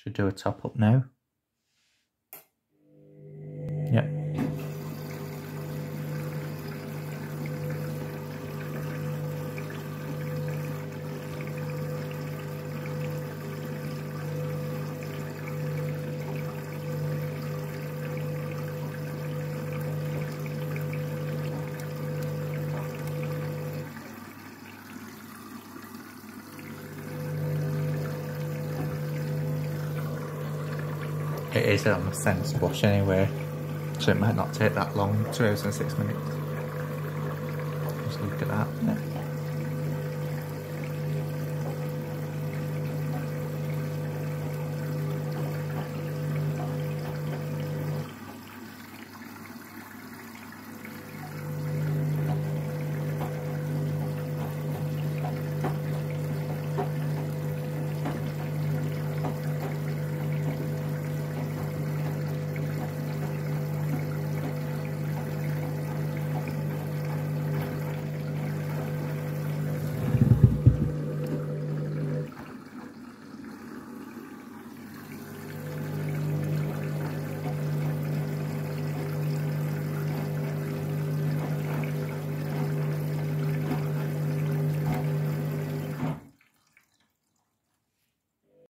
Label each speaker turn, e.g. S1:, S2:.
S1: Should do a top up now. Yep. It is on the sense wash anyway, so it might not take that long, 2 hours and 6 minutes. Just look at that. Yeah.